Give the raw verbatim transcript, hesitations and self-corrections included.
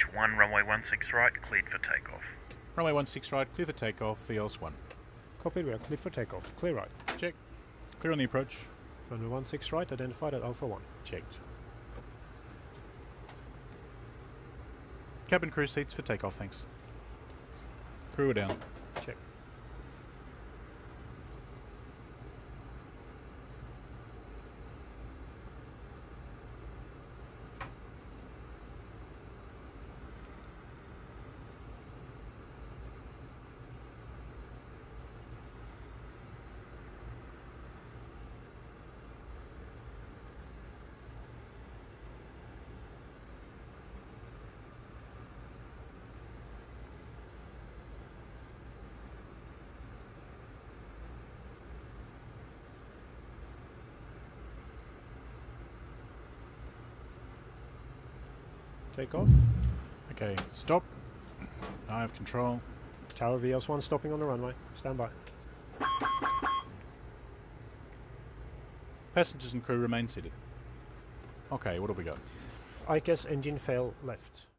H one, runway one six right, cleared for takeoff. Runway one six right, clear for takeoff, V L S one. Copied, we are clear for takeoff. Clear right. Check. Clear on the approach. Runway one six right, identified at Alpha one. Checked. Cabin crew seats for takeoff, thanks. Crew are down. Check. Take off. Okay, stop. I have control. Tower V L S one stopping on the runway. Stand by. Passengers and crew remain seated. Okay, what have we got? I C A S engine fail left.